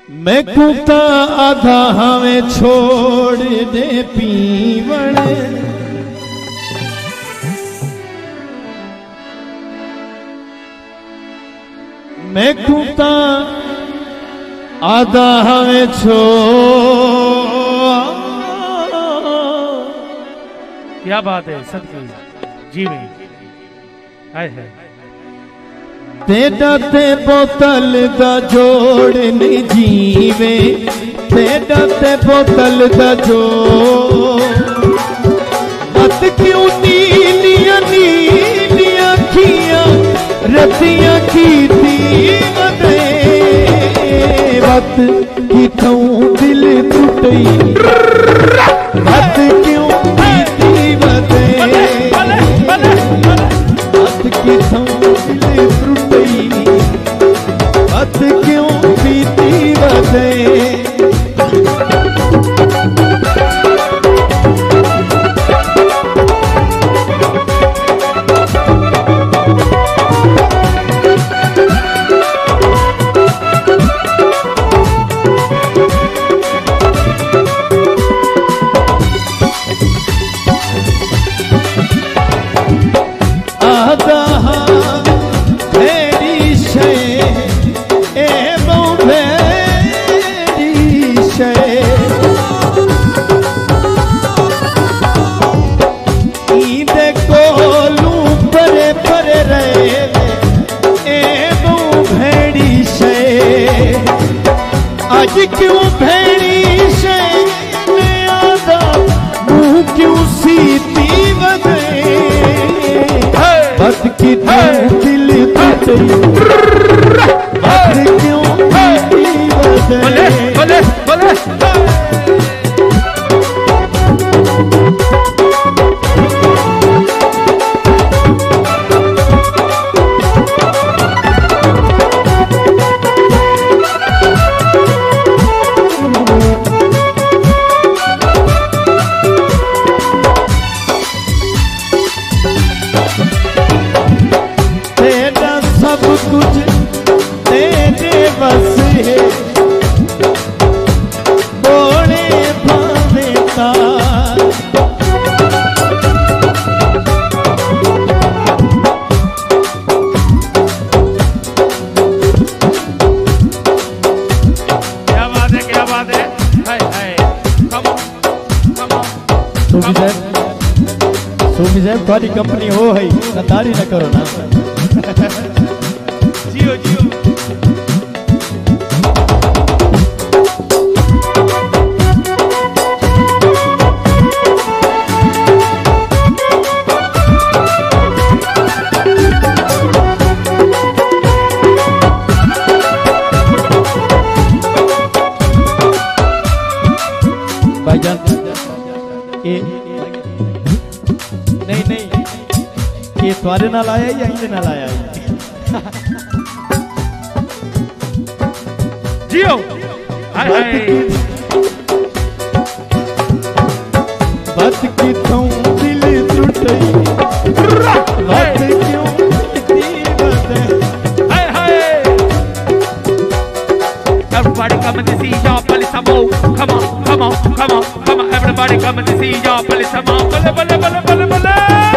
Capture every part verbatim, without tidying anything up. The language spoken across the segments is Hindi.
मैं कुता आधा हमें छोड़ दे पीवण, मैं कुता आधा हमें छोड़। क्या बात है सदकी जी में आए है। तेरा ते बोतल दा जोड़ नहीं जीवे, तेरा ते बोतल दा जोड़। मत क्यों नीलियां नीलियां अखियां रतियां कीती वदे, वत किथों दिल टुटई, वत क्यों कीती वदे, वत किथों दिल टुटई, वत क्यों बीती वदे। आज क्यों भेड़ी से आदा मुँह क्यों सीती वदे, बद की दिल टूटे, बद क्यों सीती वदे। बोले बोले कुछ तेरे बस है, बोले भावे तार। क्या बात है क्या बात है। हाय हाय कम कम सूफी साहब, सूफी साहब थोड़ी कंपनी हो है, तारी न करो ना। जियो जियो भाईजान ये नहीं नहीं ये तुम्हारे नाल आया या इनके नाल आया है? जियो हाय हाय। बात किथों दिल टूटई, बात क्यों कीती वदे। हाय हाय। Everybody come and see y'all play some more. Come on, come on, come on, come on. Everybody come and see y'all play some more. Bale bale bale bale bale.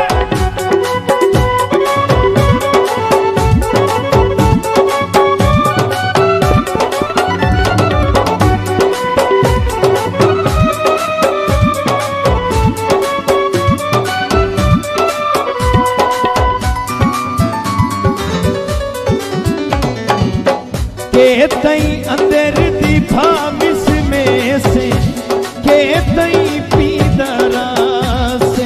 के तई अंदर दी भाविस में से, के तई पीदरा से,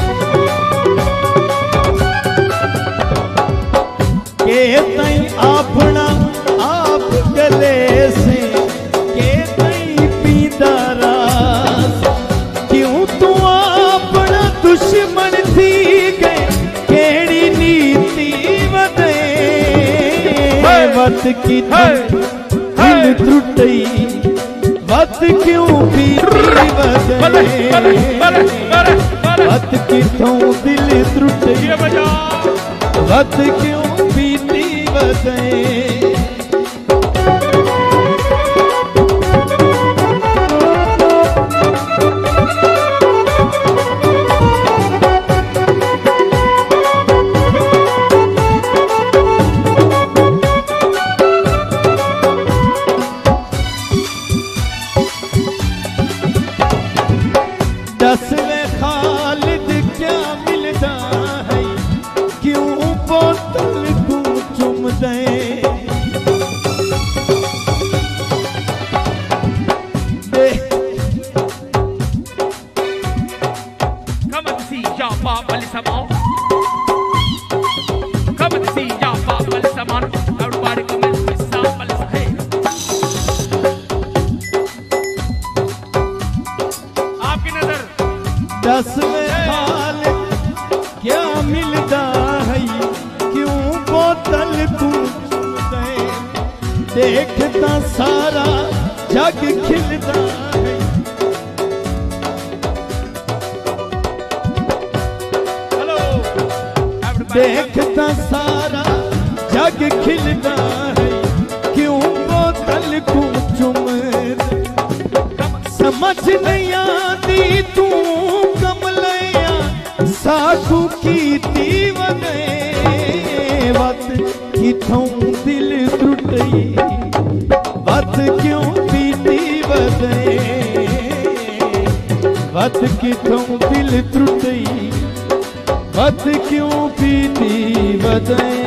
के तई अपना आप गले से, के तई पीदरा से। क्यों तू अपना दुश्मन थी गए, केड़ी नीति वदे, वत की दिल टूटई, वत क्यों बीती वदे, वत किथों दिल टूटई, वत क्यों बीती वदे। देखता सारा जग खिलता है। हेलो देखता सारा जग खिलता है, क्यों बोतल को चुम समझ नहीं आती तू कमलैया साकू की दीवने वत किथों दिल त्रुटई वत क्यों पीती वदे वत किथों दिल त्रुटई वत क्यों पीती वदे।